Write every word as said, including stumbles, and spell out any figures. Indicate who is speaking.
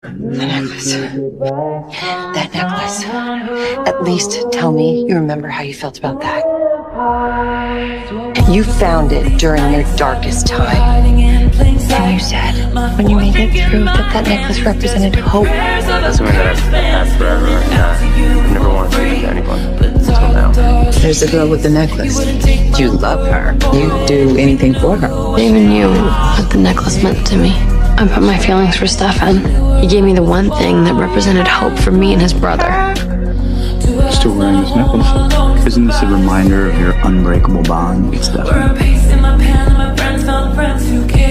Speaker 1: The necklace. That necklace. At least tell me you remember how you felt about that. You found it during your darkest time. And you said, when you made it through, that that necklace represented hope.
Speaker 2: That's something that I've had forever, and I never wanted to give it to anyone until now.
Speaker 3: There's the girl with the necklace. You love her. You'd do anything for her.
Speaker 4: I even knew what the necklace meant to me. I put my feelings for Stefan. He gave me the one thing that represented hope for me and his brother.
Speaker 5: Still wearing this necklace? Isn't this a reminder of your unbreakable bond with Stefan?